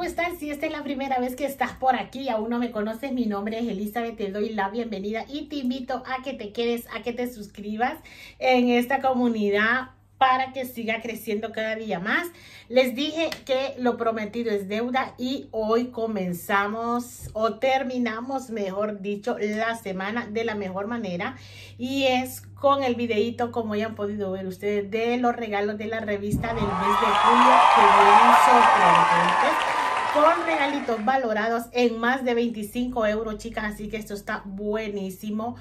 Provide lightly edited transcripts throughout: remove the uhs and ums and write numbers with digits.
estás? Si esta es la primera vez que estás por aquí y aún no me conoces, mi nombre es Elizabeth, te doy la bienvenida y te invito a que te quedes, a que te suscribas en esta comunidad para que siga creciendo cada día más. Les dije que lo prometido es deuda y hoy comenzamos o terminamos, mejor dicho, la semana de la mejor manera, y es con el videito, como ya han podido ver ustedes, de los regalos de la revista del mes de julio, que vienen sorprendentes, con regalitos valorados en más de 25 euros, chicas. Así que esto está buenísimo.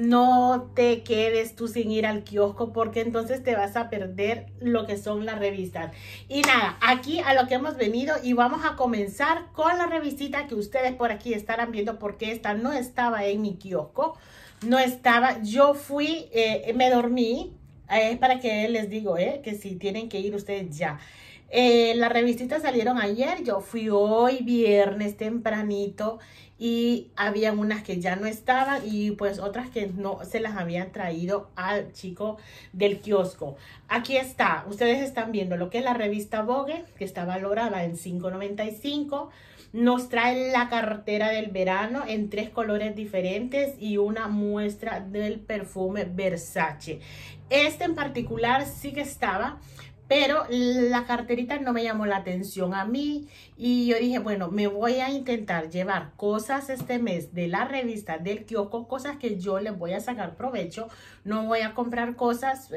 No te quedes tú sin ir al kiosco, porque entonces te vas a perder lo que son las revistas. Y nada, aquí a lo que hemos venido, y vamos a comenzar con la revistita que ustedes por aquí estarán viendo, porque esta no estaba en mi kiosco. No estaba, yo fui, me dormí, para que les digo, que si tienen que ir ustedes ya. Las revistitas salieron ayer, yo fui hoy viernes tempranito y habían unas que ya no estaban y pues otras que no se las habían traído al chico del kiosco. Aquí está, ustedes están viendo lo que es la revista Vogue, que está valorada en $5.95. Nos trae la cartera del verano en 3 colores diferentes y una muestra del perfume Versace. Este en particular sí que estaba, pero la carterita no me llamó la atención a mí y yo dije, bueno, me voy a intentar llevar cosas este mes de la revista del kiosco, cosas que yo les voy a sacar provecho. No voy a comprar cosas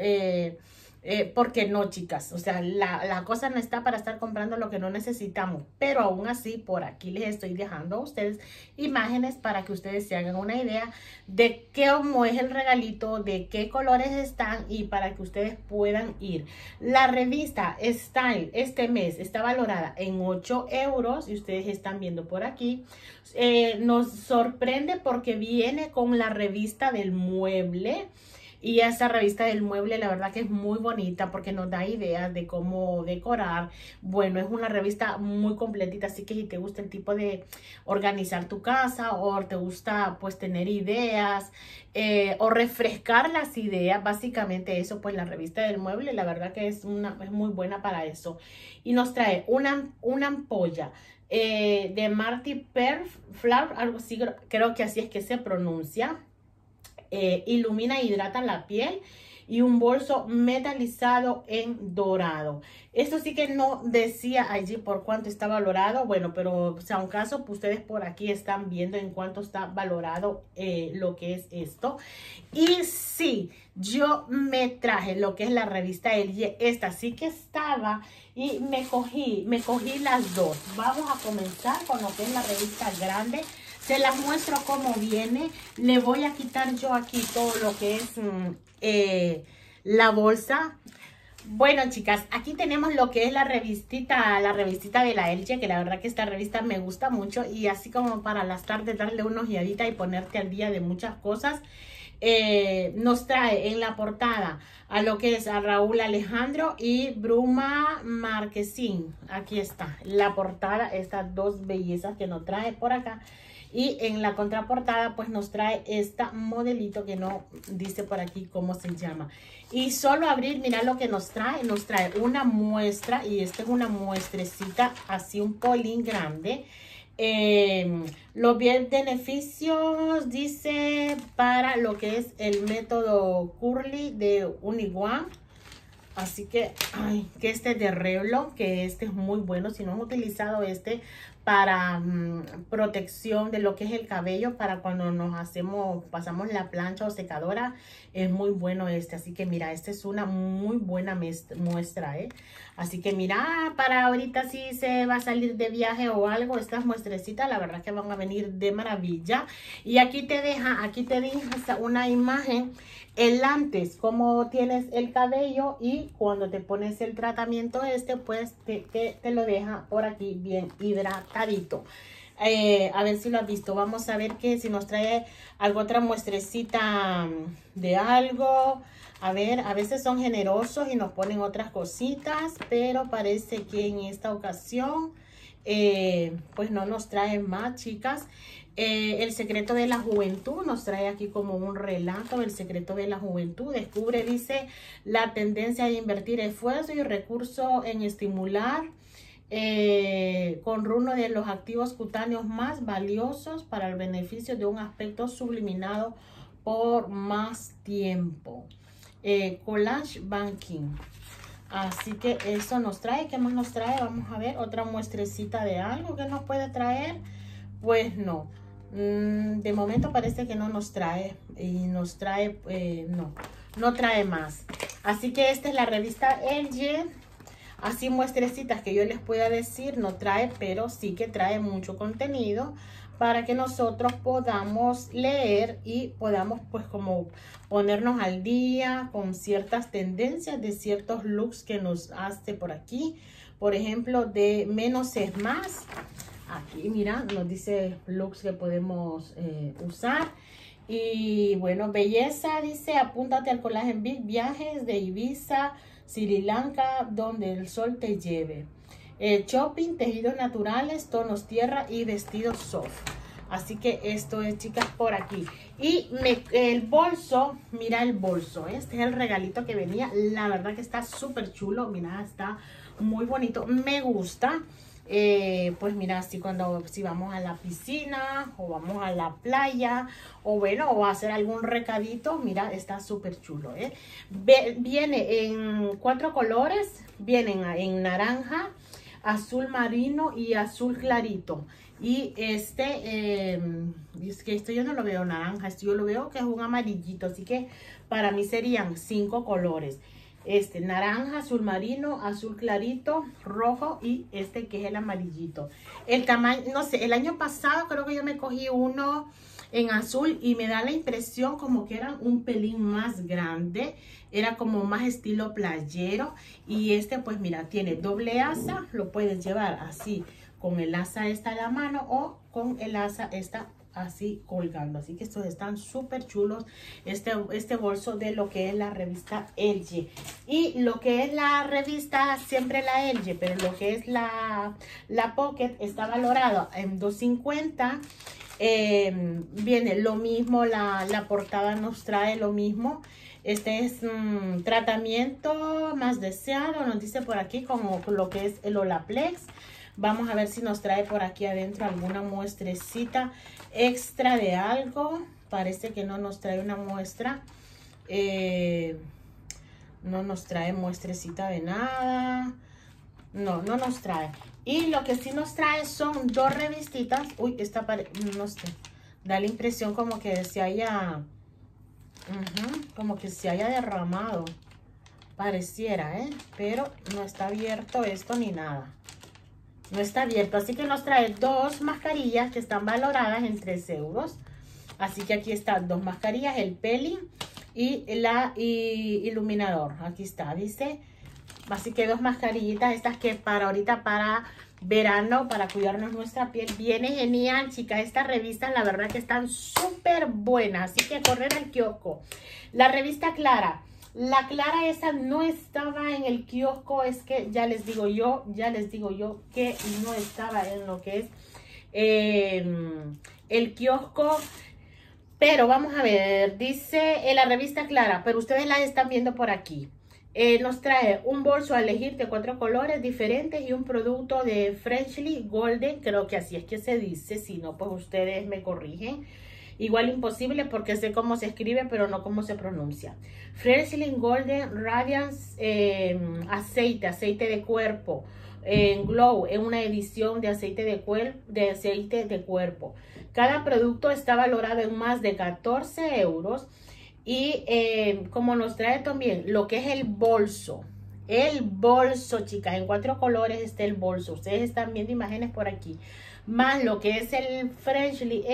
porque no, chicas, o sea, la cosa no está para estar comprando lo que no necesitamos, pero aún así por aquí les estoy dejando a ustedes imágenes para que ustedes se hagan una idea de cómo es el regalito, de qué colores están y para que ustedes puedan ir. La revista Style este mes está valorada en 8 euros y ustedes están viendo por aquí. Nos sorprende porque viene con la revista del mueble. Y esa revista del mueble, la verdad que es muy bonita porque nos da ideas de cómo decorar. Bueno, es una revista muy completita, así que si te gusta el tipo de organizar tu casa o te gusta pues tener ideas o refrescar las ideas, básicamente eso, pues la revista del mueble, la verdad que es muy buena para eso. Y nos trae una ampolla de Marty Perflauer, algo así, creo que así es que se pronuncia. Ilumina e hidrata la piel, y un bolso metalizado en dorado. Esto sí que no decía allí por cuánto está valorado. Bueno, pero sea un caso, pues ustedes por aquí están viendo en cuánto está valorado lo que es esto. Y sí, yo me traje lo que es la revista Elle. Esta sí que estaba y me cogí las dos. Vamos a comenzar con lo que es la revista grande. Se las muestro cómo viene. Le voy a quitar yo aquí todo lo que es la bolsa. Bueno, chicas, aquí tenemos lo que es la revistita de la Elle, que la verdad que esta revista me gusta mucho, y así como para las tardes darle una ojeadita y ponerte al día de muchas cosas. Nos trae en la portada a lo que es a Raúl Alejandro y Bruma Marquezine. Aquí está la portada, estas dos bellezas que nos trae por acá. Y en la contraportada pues nos trae esta modelito que no dice por aquí cómo se llama. Y solo abrir, mira lo que nos trae una muestra, y esta es una muestrecita así un polín grande. Los beneficios dice para lo que es el método Curly de Uniwan. Así que, que este es de Revlon, que este es muy bueno. Si no han utilizado este para protección de lo que es el cabello, para cuando pasamos la plancha o secadora, es muy bueno este. Así que mira, esta es una muy buena muestra, Así que mira, para ahorita si se va a salir de viaje o algo, estas muestrecitas, la verdad que van a venir de maravilla. Y aquí te deja una imagen, el antes, cómo tienes el cabello, y cuando te pones el tratamiento pues te lo deja por aquí bien hidratadito. A ver si lo has visto. Vamos a ver que si nos trae otra muestrecita de algo. A ver, a veces son generosos y nos ponen otras cositas, pero parece que en esta ocasión pues no nos traen más, chicas. El secreto de la juventud nos trae aquí como un relato del secreto de la juventud. Descubre, dice, la tendencia a invertir esfuerzo y recursos en estimular con uno de los activos cutáneos más valiosos para el beneficio de un aspecto subliminado por más tiempo. Collage Banking. Así que eso nos trae. ¿Qué más nos trae? Vamos a ver otra muestrecita de algo que nos puede traer. Pues no. De momento parece que no nos trae. Y nos trae, no trae más. Así que esta es la revista LG. Así muestrecitas que yo les pueda decir, no trae, pero sí que trae mucho contenido para que nosotros podamos leer y podamos pues como ponernos al día con ciertas tendencias de ciertos looks que nos hace por aquí. Por ejemplo, de menos es más. Aquí, mira, nos dice looks que podemos usar. Y bueno, belleza, dice, apúntate al Collagen Big, viajes de Ibiza, Sri Lanka, donde el sol te lleve. Shopping, tejidos naturales, tonos tierra y vestidos soft. Así que esto es, chicas, por aquí. Y el bolso, mira el bolso. Este es el regalito que venía. La verdad que está súper chulo. Mira, está muy bonito. Me gusta. Pues mira, así si vamos a la piscina o vamos a la playa o bueno, o a hacer algún recadito, mira, está súper chulo, viene en 4 colores, vienen en naranja, azul marino y azul clarito. Y es que esto yo no lo veo naranja, esto yo lo veo que es un amarillito, así que para mí serían 5 colores. Naranja, azul marino, azul clarito, rojo y este que es el amarillito. El tamaño, no sé, el año pasado creo que yo me cogí uno en azul y me da la impresión como que eran un pelín más grande. Era como más estilo playero. Y pues mira, tiene doble asa, lo puedes llevar así con el asa esta a la mano o con el asa esta así colgando. Así que estos están súper chulos, este bolso de lo que es la revista LG. Y lo que es la revista, siempre la LG, pero lo que es la Pocket está valorado en $2.50. Viene lo mismo, la portada nos trae lo mismo. Este es tratamiento más deseado, nos dice por aquí, como lo que es el Olaplex. Vamos a ver si nos trae por aquí adentro alguna muestrecita extra de algo. Parece que no nos trae una muestra. No nos trae muestrecita de nada. No nos trae. Y lo que sí nos trae son 2 revistitas. Uy, no sé. Da la impresión como que se haya... como que se haya derramado. Pareciera, pero no está abierto esto ni nada. No está abierto, así que nos trae 2 mascarillas que están valoradas en 3 euros. Así que aquí están 2 mascarillas, el peeling y iluminador. Aquí está, dice. Así que 2 mascarillitas, estas que para ahorita, para verano, para cuidarnos nuestra piel. Viene genial, chicas. Estas revistas, la verdad que están súper buenas. Así que correr al kiosco. La revista Clara. La Clara esa no estaba en el kiosco, es que ya les digo yo que no estaba en lo que es el kiosco. Pero vamos a ver, dice en la revista Clara, pero ustedes la están viendo por aquí. Nos trae un bolso a elegir de 4 colores diferentes y un producto de Freshly Golden, creo que así es que se dice, si no pues ustedes me corrigen. Igual imposible porque sé cómo se escribe, pero no cómo se pronuncia. Freshly Golden Radiance aceite de cuerpo en Glow, en una edición de aceite de cuerpo. Cada producto está valorado en más de 14 euros. Y como nos trae también lo que es el bolso. El bolso, chicas, en 4 colores está el bolso. Ustedes están viendo imágenes por aquí. Más lo que es el Freshly,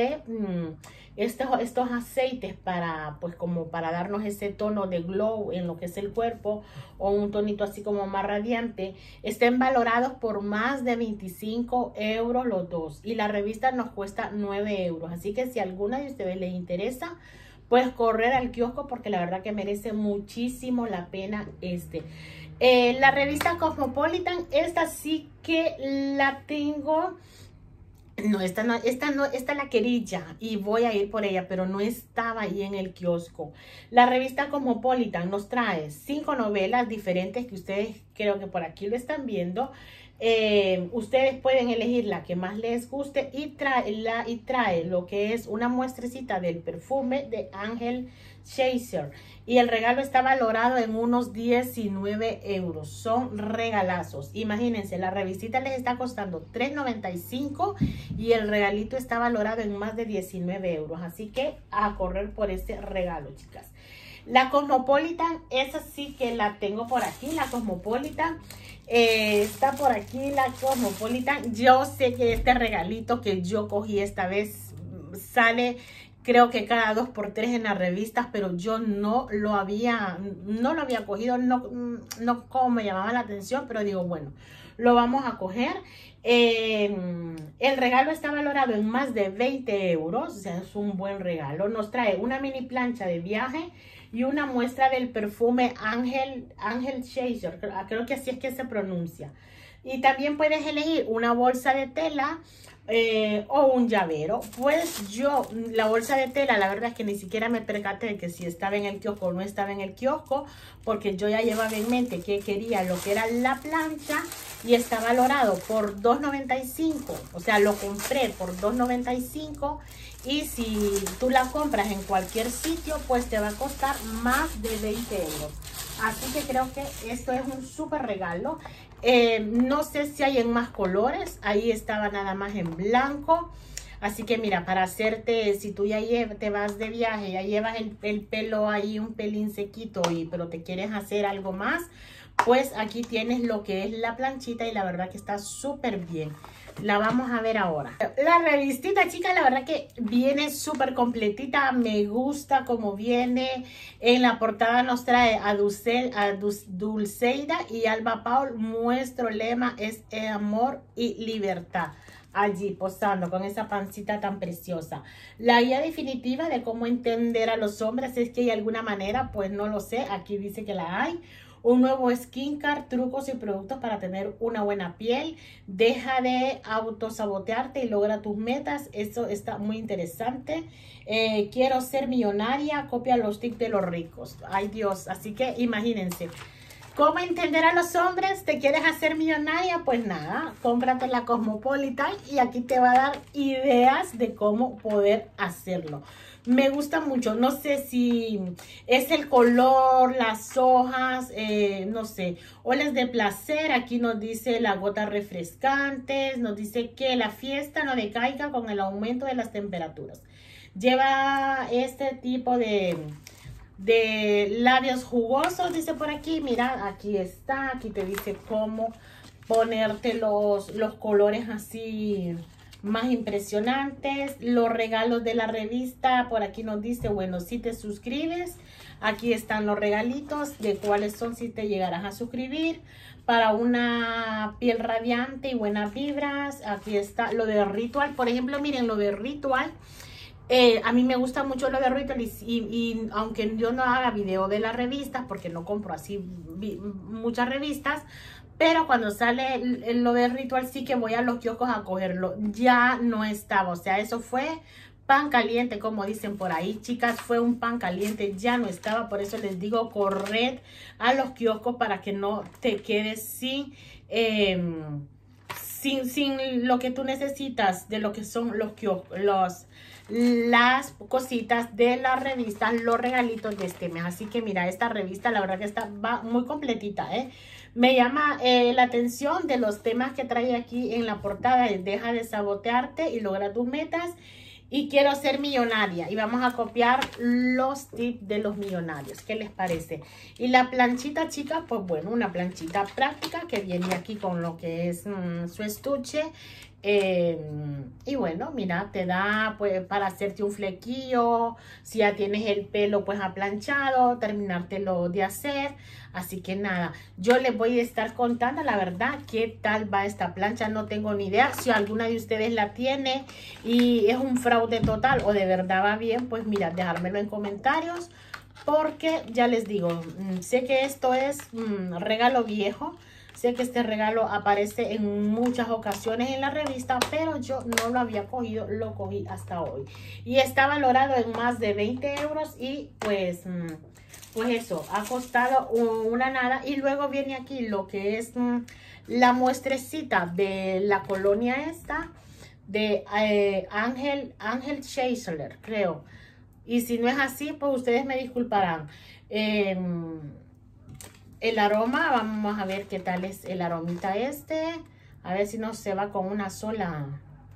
estos aceites para, pues como para darnos ese tono de glow en lo que es el cuerpo o un tonito así como más radiante, estén valorados por más de 25 euros los dos. Y la revista nos cuesta 9 euros. Así que si a alguna de ustedes les interesa, pues correr al kiosco porque la verdad que merece muchísimo la pena la revista Cosmopolitan, esta sí que la tengo. No, esta la quería y voy a ir por ella, pero no estaba ahí en el kiosco. La revista Cosmopolitan nos trae 5 novelas diferentes que ustedes creo que por aquí lo están viendo. Ustedes pueden elegir la que más les guste y trae lo que es una muestrecita del perfume de Angel Chaser. Y el regalo está valorado en unos 19 euros. Son regalazos. Imagínense, la revistita les está costando $3.95 y el regalito está valorado en más de 19 euros. Así que a correr por este regalo, chicas. La Cosmopolitan, esa sí que la tengo por aquí, la Cosmopolitan. Está por aquí la Cosmopolitan. Yo sé que este regalito que yo cogí esta vez sale, creo que cada 2x3 en las revistas, pero yo no lo había cogido, no como me llamaba la atención, pero digo, bueno, lo vamos a coger. El regalo está valorado en más de 20 euros, o sea, es un buen regalo. Nos trae una mini plancha de viaje y una muestra del perfume Angel Chaser, creo que así es que se pronuncia. Y también puedes elegir una bolsa de tela o un llavero. Pues yo, la bolsa de tela, la verdad es que ni siquiera me percaté de que si estaba en el kiosco o no estaba en el kiosco, porque yo ya llevaba en mente que quería lo que era la plancha y está valorado por $2.95. O sea, lo compré por $2.95 y si tú la compras en cualquier sitio, pues te va a costar más de 20 euros. Así que creo que esto es un súper regalo. No sé si hay en más colores. Ahí estaba nada más en blanco. Así que mira, para hacerte, si tú ya te vas de viaje, ya llevas el pelo ahí un pelín sequito, pero te quieres hacer algo más, pues aquí tienes lo que es la planchita y la verdad que está súper bien. La vamos a ver ahora. La revistita, chicas, la verdad que viene súper completita. Me gusta como viene. En la portada nos trae a Dulceida y Alba Paul. Nuestro lema es amor y libertad. Allí posando con esa pancita tan preciosa. La guía definitiva de cómo entender a los hombres es que hay alguna manera, pues no lo sé. Aquí dice que la hay. Un nuevo skincare, trucos y productos para tener una buena piel. Deja de autosabotearte y logra tus metas. Eso está muy interesante. Quiero ser millonaria. Copia los tips de los ricos. Ay, Dios. Así que imagínense. ¿Cómo entender a los hombres? ¿Te quieres hacer millonaria? Pues nada, cómprate la Cosmopolitan y aquí te va a dar ideas de cómo poder hacerlo. Me gusta mucho, no sé si es el color, las hojas, no sé, olas de placer. Aquí nos dice las gotas refrescantes, nos dice que la fiesta no decaiga con el aumento de las temperaturas. Lleva este tipo de labios jugosos, dice por aquí. Mira, aquí está, aquí te dice cómo ponerte los colores así más impresionantes. Los regalos de la revista, por aquí nos dice, bueno, si te suscribes, aquí están los regalitos de cuáles son si te llegarás a suscribir. Para una piel radiante y buenas vibras, aquí está lo de Ritual. Por ejemplo, miren, lo de Ritual. A mí me gusta mucho lo de Ritual y aunque yo no haga video de las revistas, porque no compro así muchas revistas, pero cuando sale lo de Ritual sí que voy a los kioscos a cogerlo. Ya no estaba, o sea, eso fue pan caliente, como dicen por ahí, chicas, fue un pan caliente, ya no estaba. Por eso les digo, corred a los kioscos para que no te quedes sin lo que tú necesitas de lo que son los kioscos, las cositas de la revista, los regalitos de este mes. Así que mira, esta revista la verdad que va muy completita, Me llama la atención de los temas que trae aquí en la portada. Deja de sabotearte y logra tus metas. Y quiero ser millonaria. Y vamos a copiar los tips de los millonarios. ¿Qué les parece? Y la planchita, chicas, pues bueno, una planchita práctica que viene aquí con lo que es su estuche. Y bueno, mira, te da pues para hacerte un flequillo. Si ya tienes el pelo pues aplanchado, terminártelo de hacer. Así que nada, yo les voy a estar contando la verdad qué tal va esta plancha. No tengo ni idea. Si alguna de ustedes la tiene y es un fraude total o de verdad va bien, pues mira, dejármelo en comentarios. Porque ya les digo, sé que esto es regalo viejo. Sé que este regalo aparece en muchas ocasiones en la revista, pero yo no lo había cogido, lo cogí hasta hoy. Y está valorado en más de 20 euros y pues eso, ha costado una nada. Y luego viene aquí lo que es la muestrecita de la colonia esta, de Ángel Chancellor, creo. Y si no es así, pues ustedes me disculparán. El aroma, vamos a ver qué tal es el aromita este. A ver si no se va con una sola.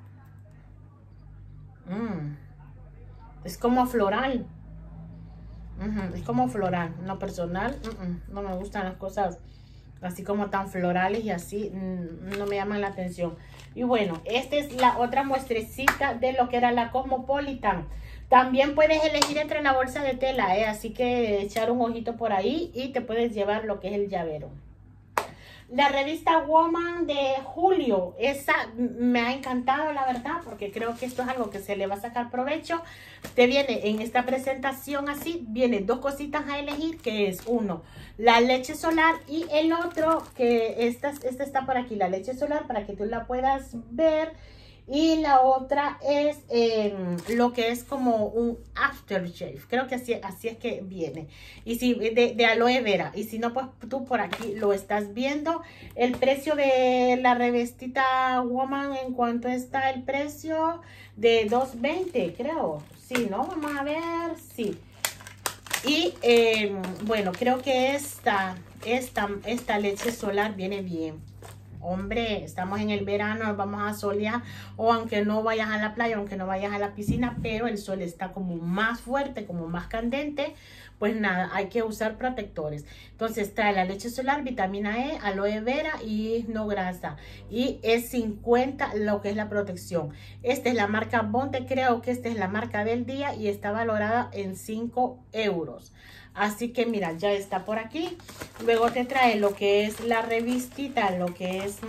Es como floral. Es como floral. No personal. No me gustan las cosas así como tan florales y así. No me llaman la atención. Y bueno, esta es la otra muestrecita de lo que era la Cosmopolitan. También puedes elegir entre la bolsa de tela, así que echar un ojito por ahí y te puedes llevar lo que es el llavero. La revista Woman de julio, esa me ha encantado la verdad, porque creo que esto es algo que se le va a sacar provecho. Te viene en esta presentación así, viene dos cositas a elegir, que es uno, la leche solar, y el otro, que esta está por aquí, la leche solar, para que tú la puedas ver. Y la otra es lo que es como un aftershave. Creo que así es que viene. Y si de aloe vera. Y si no, pues tú por aquí lo estás viendo. El precio de la revistita Woman, en cuanto está el precio de $2.20, creo. Sí, ¿no? Vamos a ver. Sí. Y bueno, creo que esta leche solar viene bien. Hombre, estamos en el verano, nos vamos a solear, o aunque no vayas a la playa, aunque no vayas a la piscina, pero el sol está como más fuerte, como más candente, pues nada, hay que usar protectores. Entonces trae la leche solar, vitamina E, aloe vera y no grasa. Y es 50 lo que es la protección. Esta es la marca Bonte, creo que esta es la marca del día y está valorada en 5 euros. Así que mira, ya está por aquí. Luego te trae lo que es la revistita, lo que es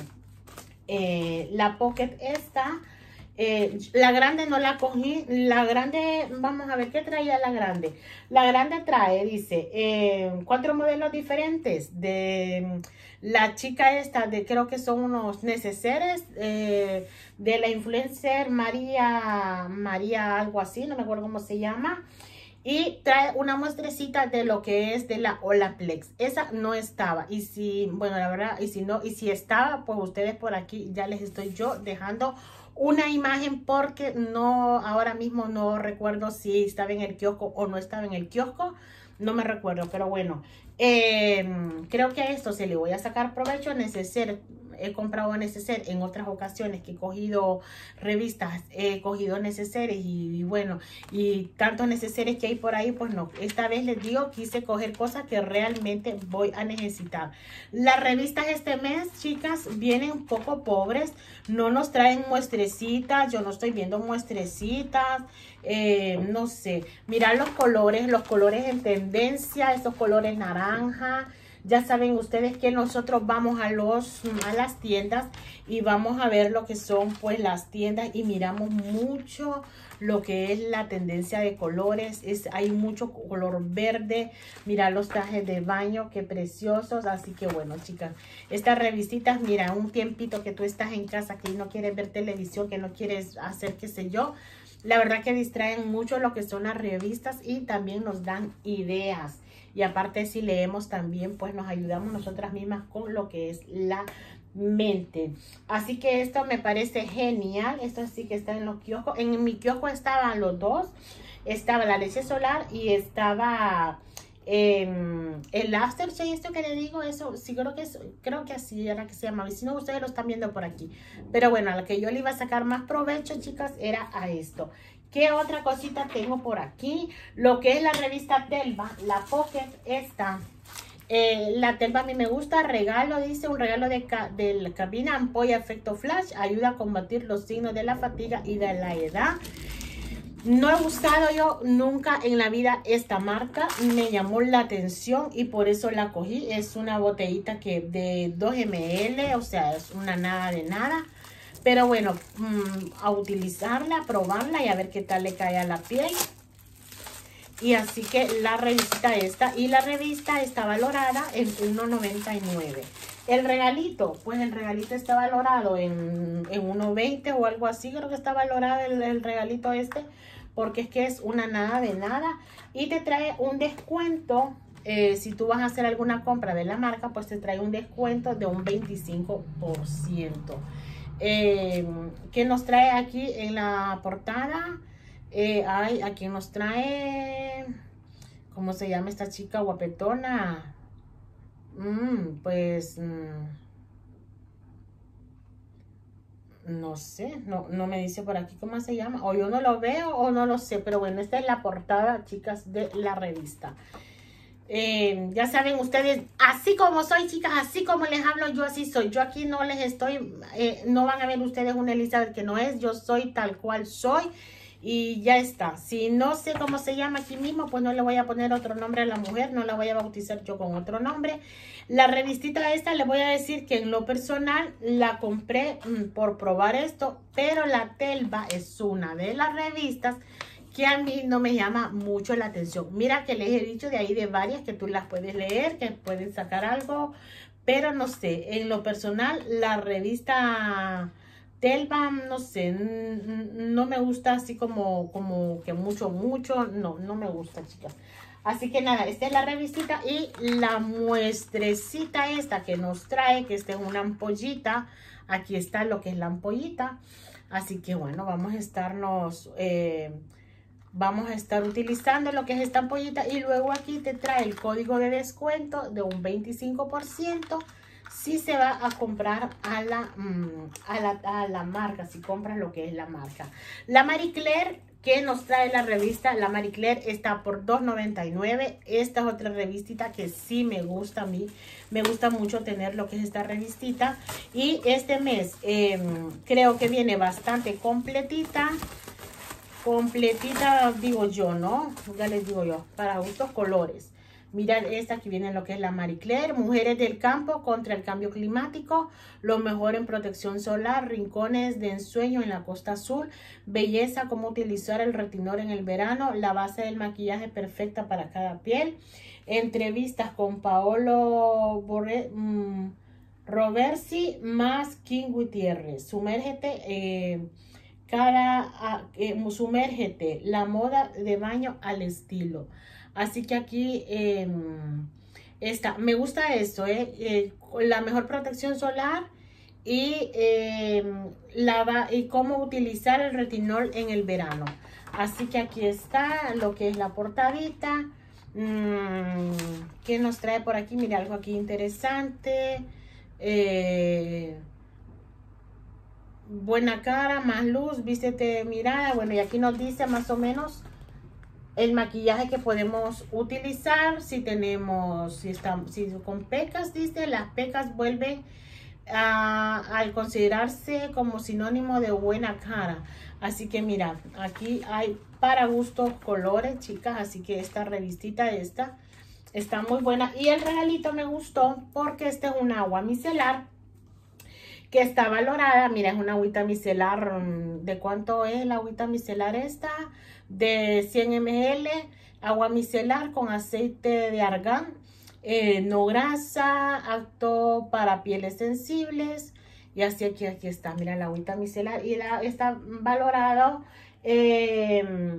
la Pocket esta. La grande no la cogí. La grande, vamos a ver qué traía la grande. La grande trae, dice, 4 modelos diferentes de la chica esta, creo que son unos neceseres de la influencer María algo así, no me acuerdo cómo se llama. Y trae una muestrecita de lo que es de la Olaplex. Esa no estaba. Y si, bueno, la verdad, y si no, y si estaba, pues ustedes por aquí ya les estoy yo dejando una imagen, porque no, ahora mismo no recuerdo si estaba en el kiosco o no estaba en el kiosco. No me recuerdo, pero bueno. Creo que a esto se le voy a sacar provecho. Neceser, he comprado neceser en otras ocasiones que he cogido revistas, he cogido neceseres y bueno, y tantos neceseres que hay por ahí, pues no, esta vez les digo, quise coger cosas que realmente voy a necesitar. Las revistas este mes, chicas, vienen un poco pobres, no nos traen muestrecitas, yo no estoy viendo muestrecitas, no sé, mirar los colores en tendencia, estos colores naranja. Ya saben ustedes que nosotros vamos a las tiendas y vamos a ver lo que son pues las tiendas y miramos mucho lo que es la tendencia de colores. Hay mucho color verde. Mira los trajes de baño, qué preciosos. Así que bueno, chicas, estas revistitas, mira, un tiempito que tú estás en casa, que no quieres ver televisión, que no quieres hacer qué sé yo. La verdad que distraen mucho lo que son las revistas y también nos dan ideas. Y aparte si leemos también, pues nos ayudamos nosotras mismas con lo que es la mente. Así que esto me parece genial. Esto sí que está en los kioscos. En mi kiosco estaban los dos. Estaba la leche solar y estaba el aftershave, esto que le digo, eso sí creo que así era que se llamaba. Y si no, ustedes lo están viendo por aquí. Pero bueno, a la que yo le iba a sacar más provecho, chicas, era a esto. ¿Qué otra cosita tengo por aquí? Lo que es la revista Telva, la Pocket esta. La Telva a mí me gusta. Regalo, dice, un regalo de la cabina ampolla efecto flash. Ayuda a combatir los signos de la fatiga y de la edad. No he buscado yo nunca en la vida esta marca. Me llamó la atención y por eso la cogí. Es una botellita que de 2 ml, o sea, es una nada de nada. Pero bueno, a utilizarla, a probarla y a ver qué tal le cae a la piel. Y así que la revista esta, y la revista está valorada en $1.99. El regalito, pues el regalito está valorado en 1.20 o algo así, creo que está valorado el regalito este, porque es que es una nada de nada y te trae un descuento. Si tú vas a hacer alguna compra de la marca, pues te trae un descuento de un 25%. ¿Qué nos trae aquí en la portada? Aquí nos trae, ¿cómo se llama esta chica guapetona? Pues no sé, no me dice por aquí cómo se llama, o yo no lo veo o no lo sé, pero bueno, esta es la portada, chicas, de la revista. Ya saben ustedes, así como soy, chicas, así como les hablo, yo así soy. Yo aquí no les estoy, no van a ver ustedes una Elizabeth que no es, yo soy tal cual soy. Y ya está. Si no sé cómo se llama aquí mismo, pues no le voy a poner otro nombre a la mujer. No la voy a bautizar yo con otro nombre. La revistita esta, le voy a decir que en lo personal la compré por probar esto. Pero la Telva es una de las revistas que a mí no me llama mucho la atención. Mira que les he dicho de ahí de varias que tú las puedes leer, que pueden sacar algo. Pero no sé, en lo personal la revista Telva, no sé, no me gusta así como que mucho, no me gusta, chicas. Así que nada, esta es la revistita y la muestrecita esta que nos trae, que esta es una ampollita. Aquí está lo que es la ampollita. Así que bueno, vamos a estar utilizando lo que es esta ampollita y luego aquí te trae el código de descuento de un 25% si se va a comprar a la marca, si compras lo que es la marca. La Marie Claire que nos trae la revista, la Marie Claire está por $2.99. Esta es otra revistita que sí me gusta a mí. Me gusta mucho tener lo que es esta revistita. Y este mes creo que viene bastante completita. Completita, digo yo, ¿no? Ya les digo yo, para gustos colores. Mirad esta, aquí viene lo que es la Marie Claire. Mujeres del campo contra el cambio climático. Lo mejor en protección solar. Rincones de ensueño en la costa azul. Belleza, cómo utilizar el retinol en el verano. La base del maquillaje perfecta para cada piel. Entrevistas con Paolo Roversi más King Gutiérrez. Sumérgete. Sumérgete, la moda de baño al estilo. Así que aquí está, me gusta esto, la mejor protección solar y, y cómo utilizar el retinol en el verano. Así que aquí está lo que es la portadita. ¿Qué nos trae por aquí? Mira, algo aquí interesante. Buena cara, más luz, vístete mirada. Bueno, y aquí nos dice más o menos el maquillaje que podemos utilizar. Si tenemos, si con pecas, dice, las pecas vuelven al considerarse como sinónimo de buena cara. Así que mirad, aquí hay para gustos colores, chicas. Así que esta revistita está muy buena. Y el regalito me gustó porque este es un agua micelar que está valorada. Mira, es una agüita micelar. ¿De cuánto es la agüita micelar esta? De 100 ml. Agua micelar con aceite de argán. No grasa, apto para pieles sensibles. Y así aquí está. Mira la agüita micelar. Y está valorado en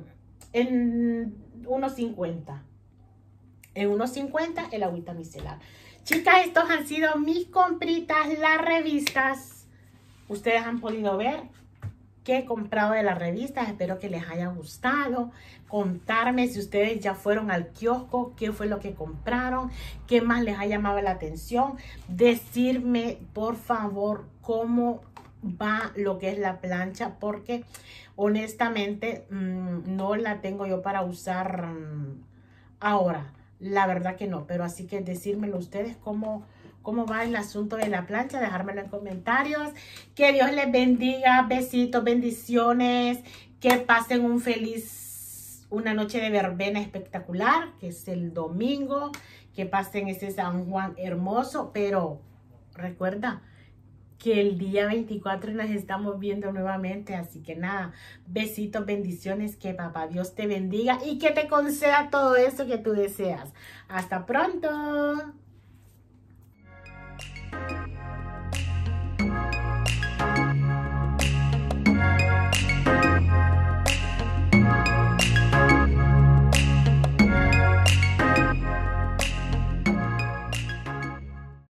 1.50. En 1.50 el agüita micelar. Chicas, estos han sido mis compritas, las revistas. Ustedes han podido ver qué he comprado de las revistas. Espero que les haya gustado. Contarme si ustedes ya fueron al kiosco, qué fue lo que compraron, qué más les ha llamado la atención. Decirme, por favor, cómo va lo que es la plancha, porque honestamente no la tengo yo para usar ahora. La verdad que no, pero así que decírmelo ustedes cómo va el asunto de la plancha, dejármelo en comentarios. Que Dios les bendiga, besitos, bendiciones, que pasen una noche de verbena espectacular, que es el domingo, que pasen ese San Juan hermoso, pero recuerda que el día 24 nos estamos viendo nuevamente. Así que nada, besitos, bendiciones, que papá Dios te bendiga y que te conceda todo eso que tú deseas. Hasta pronto.